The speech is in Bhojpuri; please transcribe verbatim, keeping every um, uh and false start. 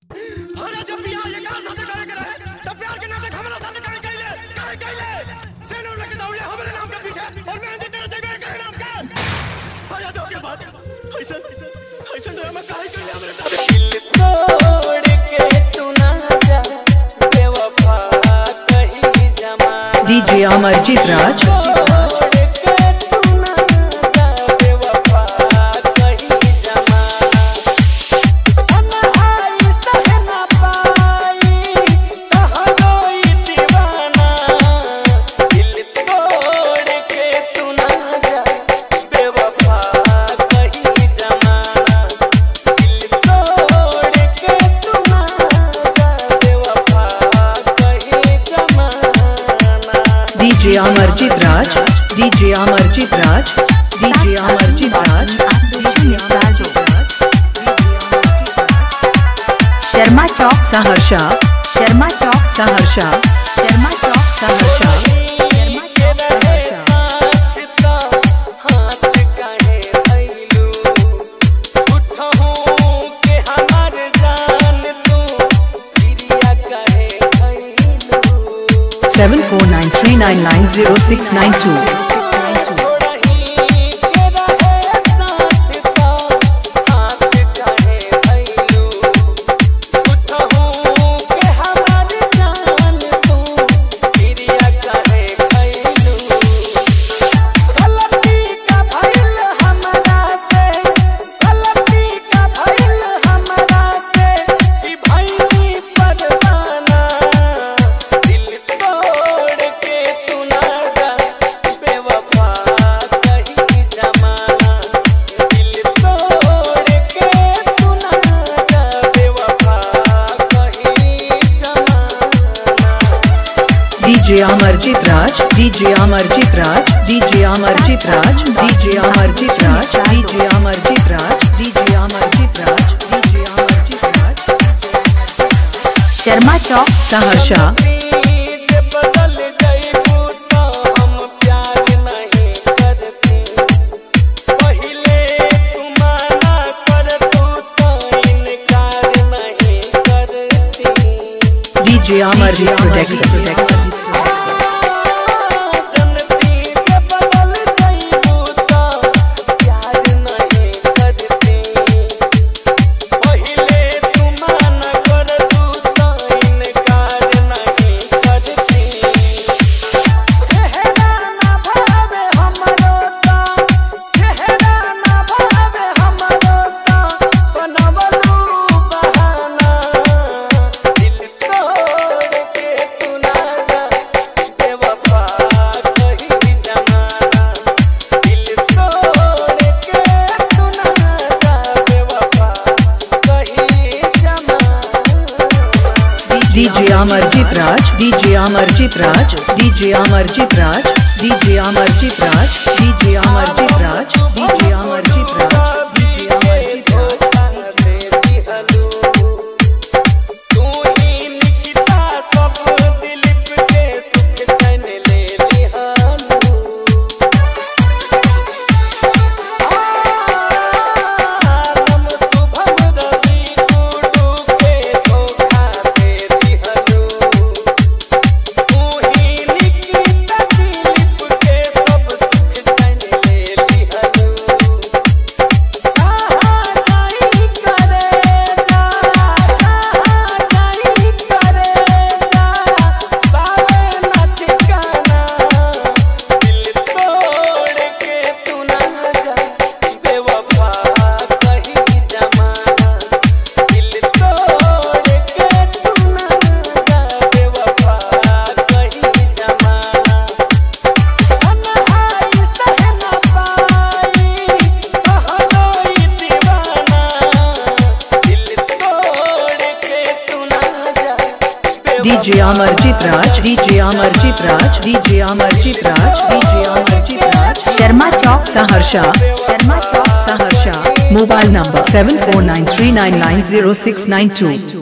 अरे जब प्यार ये करा साथे करे करे तब प्यार के नाटक हमरा साथे करे कइले करे कइले सेनो लेके दौड़े हमरे नाम के पीछे और मैं तेरे जगह करे नाम के अरे तो के बात ऐसा ऐसा ड्रामा काहे कइले हमरे साथे दिल तोड़ के तू ना जा बेवफा कही जमाना DJ Amarjeet Raj DJ Amarjeet Raj DJ Amarjeet Raj DJ Amarjeet Raj Sharma Chowk Saharsa Sharma Chowk Saharsa Sharma Chowk Saharsa seven four nine three nine nine zero six nine two DJ Amarjeet Raj DJ Amarjeet Raj DJ Amarjeet Raj DJ Amarjeet Raj DJ Amarjeet Raj DJ Amarjeet Raj DJ Amarjeet Raj Sharma Chowk Saharsa DJ Amarjeet production DJ Amarjeet Raj DJ Amarjeet Raj DJ Amarjeet Raj DJ Amarjeet Raj DJ Amarjeet Raj DJ Amarjeet Raj DJ Amarjeet Raj DJ Amarjeet Raj DJ Amarjeet Raj DJ Amarjeet Raj DJ Amarjeet Raj Sharma Chowk Saharsa Sharma Chowk Saharsa mobile number seven four nine three nine nine zero six nine two।